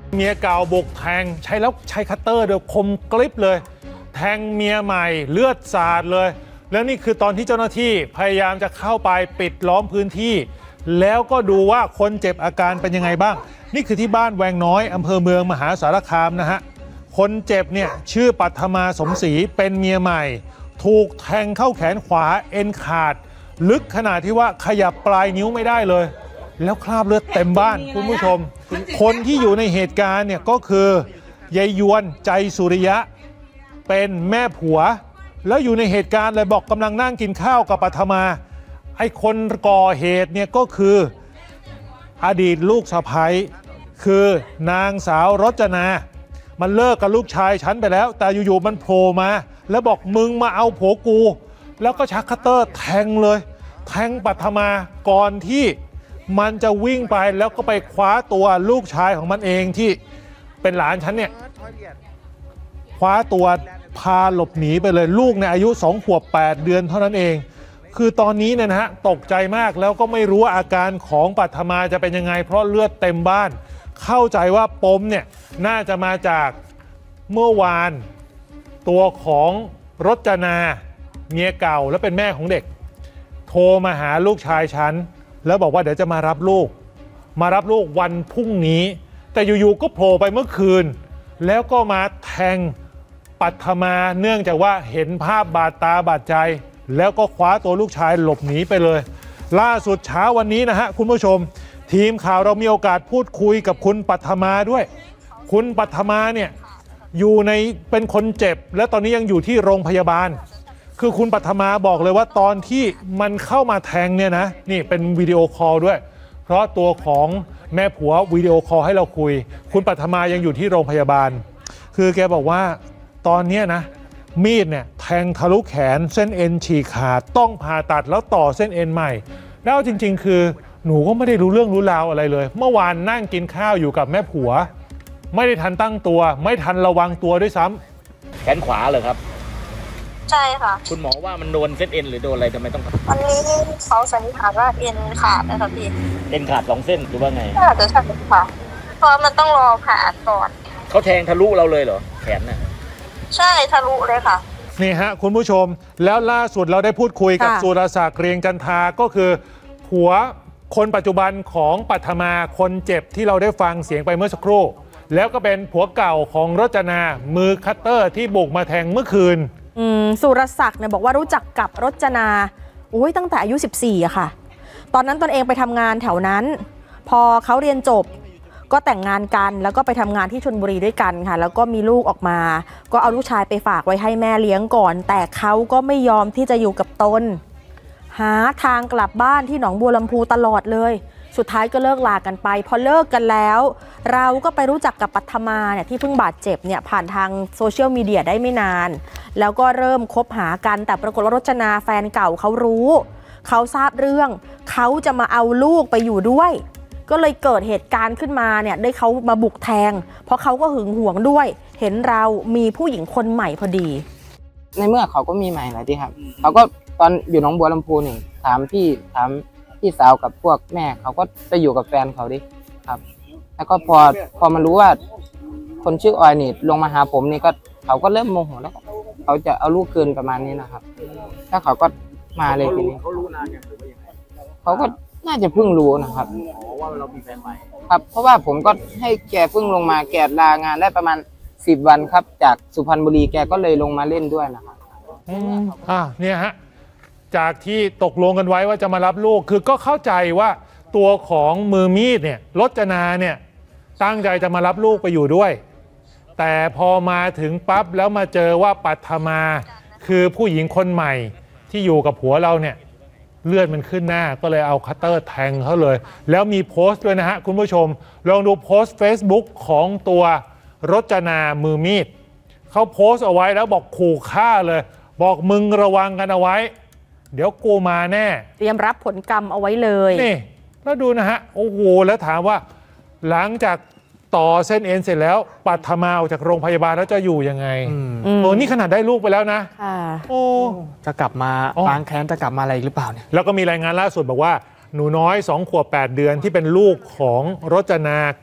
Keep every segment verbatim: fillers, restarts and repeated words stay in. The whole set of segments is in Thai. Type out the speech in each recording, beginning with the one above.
เมียเก่าบุกแทงใช้แล้วใช้คัตเตอร์เดี๋ยวคมกริบเลยแทงเมียใหม่เลือดสาดเลยแล้วนี่คือตอนที่เจ้าหน้าที่พยายามจะเข้าไปปิดล้อมพื้นที่แล้วก็ดูว่าคนเจ็บอาการเป็นยังไงบ้างนี่คือที่บ้านแวงน้อยอำเภอเมืองมหาสารคามนะฮะคนเจ็บเนี่ยชื่อปัทมาสมศรีเป็นเมียใหม่ถูกแทงเข้าแขนขวาเอ็นขาดลึกขนาดที่ว่าขยับปลายนิ้วไม่ได้เลยแล้วคราบเลือดเต็มบ้านคุณผู้ชมคนที่อยู่ในเหตุการณ์เนี่ยก็คือยายยวนใจสุริยะเป็นแม่ผัวแล้วอยู่ในเหตุการณ์เลยบอกกำลังนั่งกินข้าวกับปัทมาไอ้คนก่อเหตุเนี่ยก็คืออดีตลูกสะใภ้คือนางสาวรจนามันเลิกกับลูกชายฉันไปแล้วแต่อยู่ๆมันโผล่มาแล้วบอกมึงมาเอาผัวกูแล้วก็ชักคัตเตอร์แทงเลยแทงปัทมาก่อนที่มันจะวิ่งไปแล้วก็ไปคว้าตัวลูกชายของมันเองที่เป็นหลานฉันเนี่ยคว้าตัวพาหลบหนีไปเลยลูกในอายุสองขวบแปดเดือนเท่านั้นเองคือตอนนี้เนี่ยนะฮะตกใจมากแล้วก็ไม่รู้ว่าอาการของปัทมาจะเป็นยังไงเพราะเลือดเต็มบ้านเข้าใจว่าปมเนี่ยน่าจะมาจากเมื่อวานตัวของรจนาเมียเก่าและเป็นแม่ของเด็กโทรมาหาลูกชายฉันแล้วบอกว่าเดี๋ยวจะมารับลูกมารับลูกวันพรุ่งนี้แต่อยู่ๆก็โผล่ไปเมื่อคืนแล้วก็มาแทงปัทมาเนื่องจากว่าเห็นภาพบาดตาบาดใจแล้วก็คว้าตัวลูกชายหลบหนีไปเลยล่าสุดเช้าวันนี้นะฮะคุณผู้ชมทีมข่าวเรามีโอกาสพูดคุยกับคุณปัทมาด้วยคุณปัทมาเนี่ยอยู่ในเป็นคนเจ็บและตอนนี้ยังอยู่ที่โรงพยาบาลคือคุณปัทมาบอกเลยว่าตอนที่มันเข้ามาแทงเนี่ยนะนี่เป็นวิดีโอคอลด้วยเพราะตัวของแม่ผัววิดีโอคอลให้เราคุยคุณปัทมายังอยู่ที่โรงพยาบาลคือแกบอกว่าตอนนี้นะมีดเนี่ยแทงทะลุแขนเส้นเอ็นฉีกขาดต้องผ่าตัดแล้วต่อเส้นเอ็นใหม่แล้วจริงๆคือหนูก็ไม่ได้รู้เรื่องรู้ราวอะไรเลยเมื่อวานนั่งกินข้าวอยู่กับแม่ผัวไม่ได้ทันตั้งตัวไม่ทันระวังตัวด้วยซ้ำแขนขวาเลยครับใช่ค่ะคุณหมอว่ามันโดนเส้นเอ็นหรือโดนอะไรทำไมต้องวันนี้เขาสันนิษฐานว่าเอ็นขาดนะคะพี่เอ็นขาดสองเส้นหรือว่าไงน่าจะใช่ค่ะเพราะมันต้องรอผ่าก่อนเขาแทงทะลุเราเลยเหรอแขนน่ะใช่ทะลุเลยค่ะนี่ฮะคุณผู้ชมแล้วล่าสุดเราได้พูดคุยกับสุรศักดิ์เกรียงจันทาก็คือผัวคนปัจจุบันของปัทมาคนเจ็บที่เราได้ฟังเสียงไปเมื่อสักครู่แล้วก็เป็นผัวเก่าของรจนามือคัตเตอร์ที่บุกมาแทงเมื่อคืนสุรศักดิ์เนี่ยบอกว่ารู้จักกับรจนาอุ้ยตั้งแต่อายุสิบสี่อะค่ะตอนนั้นตนเองไปทำงานแถวนั้นพอเขาเรียนจบก็แต่งงานกันแล้วก็ไปทำงานที่ชลบุรีด้วยกันค่ะแล้วก็มีลูกออกมาก็เอาลูกชายไปฝากไว้ให้แม่เลี้ยงก่อนแต่เขาก็ไม่ยอมที่จะอยู่กับตนหาทางกลับบ้านที่หนองบัวลำพูตลอดเลยสุดท้ายก็เลิกลากันไปพอเลิกกันแล้วเราก็ไปรู้จักกับปัทมาเนี่ยที่เพิ่งบาดเจ็บเนี่ยผ่านทางโซเชียลมีเดียได้ไม่นานแล้วก็เริ่มคบหากันแต่ปรากฏว่ารจนาแฟนเก่าเขารู้เขาทราบเรื่องเขาจะมาเอาลูกไปอยู่ด้วยก็เลยเกิดเหตุการณ์ขึ้นมาเนี่ยได้เขามาบุกแทงเพราะเขาก็หึงหวงด้วยเห็นเรามีผู้หญิงคนใหม่พอดีในเมื่อเขาก็มีใหม่แล้วที่ครับเขาก็ตอนอยู่หนองบัวลำพูนี่ถามพี่ถามพี่สาวกับพวกแม่เขาก็ไปอยู่กับแฟนเขาดิครับแล้วก็พอพอมารู้ว่าคนชื่อออยนี่ลงมาหาผมนี่ก็เขาก็เริ่มโมโหแล้วเขาจะเอาลูกคืนประมาณนี้นะครับถ้าเขาก็มาเลยทีนี้เขารู้นานยังหรือว่ายังไงเขาก็น่าจะเพิ่งรู้นะครับอ๋อว่าเรามีแฟนใหม่ครับเพราะว่าผมก็ให้แกเพิ่งลงมาแกลางานได้ประมาณสิบวันครับจากสุพรรณบุรีแกก็เลยลงมาเล่นด้วยนะครับอืมอ่าเนี่ยฮะจากที่ตกลงกันไว้ว่าจะมารับลูกคือก็เข้าใจว่าตัวของมือมีดเนี่ยรจนาเนี่ยตั้งใจจะมารับลูกไปอยู่ด้วยแต่พอมาถึงปั๊บแล้วมาเจอว่าปัทมาคือผู้หญิงคนใหม่ที่อยู่กับผัวเราเนี่ยเลือดมันขึ้นหน้าก็เลยเอาคัตเตอร์แทงเขาเลยแล้วมีโพสต์ด้วยนะฮะคุณผู้ชมลองดูโพสต์ Facebook ของตัวรจนามือมีดเขาโพสต์เอาไว้แล้วบอกขู่ฆ่าเลยบอกมึงระวังกันเอาไว้เดี๋ยวกูมาแน่เตรียมรับผลกรรมเอาไว้เลยนี่แล้วดูนะฮะโอ้โหแล้วถามว่าหลังจากต่อเส้นเอ็นเสร็จแล้วปัทมาออกจากโรงพยาบาลแล้วจะอยู่ยังไงโอ้นี่ขนาดได้ลูกไปแล้วนะโอ้จะกลับมาล้างแค้นจะกลับมาอะไรหรือเปล่าเนี่ยแล้วก็มีรายงานล่าสุดบอกว่าหนูน้อยสองขวบแปดเดือนที่เป็นลูกของรจนากับ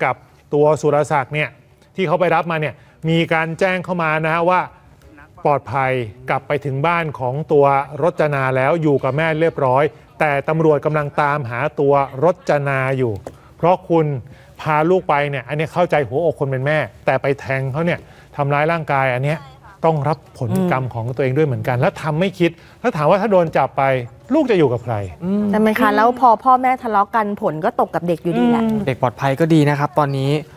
ตัวสุรศักดิ์เนี่ยที่เขาไปรับมาเนี่ยมีการแจ้งเข้ามานะฮะว่าปลอดภัยกลับไปถึงบ้านของตัวรจนาแล้วอยู่กับแม่เรียบร้อยแต่ตำรวจกำลังตามหาตัวรจนาอยู่เพราะคุณพาลูกไปเนี่ยอันนี้เข้าใจหัวอกคนเป็นแม่แต่ไปแทงเขาเนี่ยทำร้ายร่างกายอันเนี้ยต้องรับผลกรรมของตัวเองด้วยเหมือนกันแล้วทำไม่คิดถ้าถามว่าถ้าโดนจับไปลูกจะอยู่กับใครแต่ไหมคะแล้วพอพ่อแม่ทะเลาะกันผลก็ตกกับเด็กอยู่ดีแหละเด็กปลอดภัยก็ดีนะครับตอนนี้